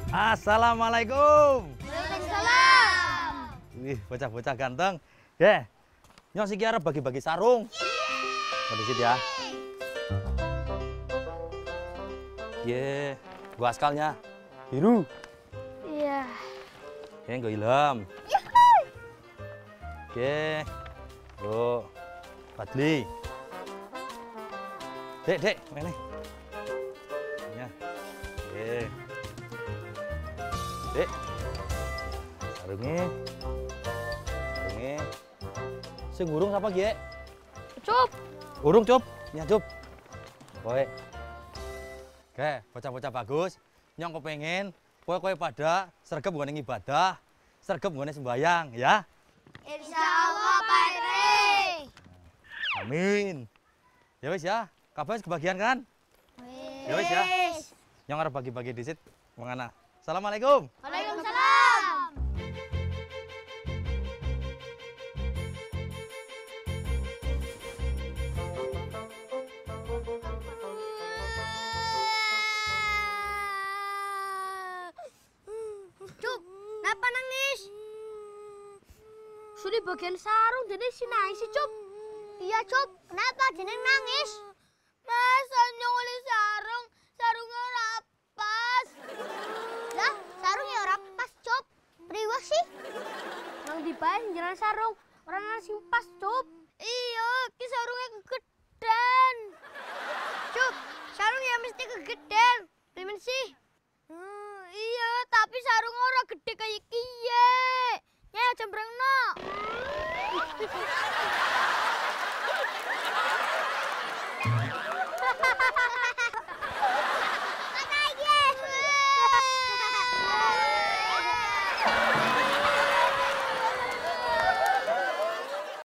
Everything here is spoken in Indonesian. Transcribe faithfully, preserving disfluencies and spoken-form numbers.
Assalamualaikum. Waalaikumsalam. Wih, bocah-bocah ganteng. Deh, nyos iki arep bagi-bagi sarung. Pada situ ya. Ye, gua askalnya biru. Iya. Oke, gua ilham. Oke, gua Fadli. Dek, dek, mana? Ya. Oke. Dek. Sarungnya. Sarungnya. Sing urung siapa, Gie? Cup. Urung, Cup. Ya, Cup. Kowe. Oke, bocah-bocah bagus. Nyong kepengen kowe-kowe pada sregep nggone ibadah, sregep nggone sembayang, ya. Insya Allah, Pak R T. Amin. Ya wis ya, kabeh kebagian kan? Ya wis ya. Nyong arep bagi-bagi disit mengana. Assalamualaikum. Waalaikumsalam. Cup, kenapa nangis? Sudah bagian sarung, jadi si nangis sih, Cup. Iya, Cup. Kenapa jeneng nangis? Masa nyoli sarung, sarungnya rapas. Lah, sarungnya rapas, Cup. Priwah sih. Nang dibahan jalan sarung, orang nasi pas, Cup. Iya, ki sarungnya kegedean. Cup, sarungnya mesti kegedean. Primen sih? Hmm, iya, tapi sarung orang gede kayak kiye.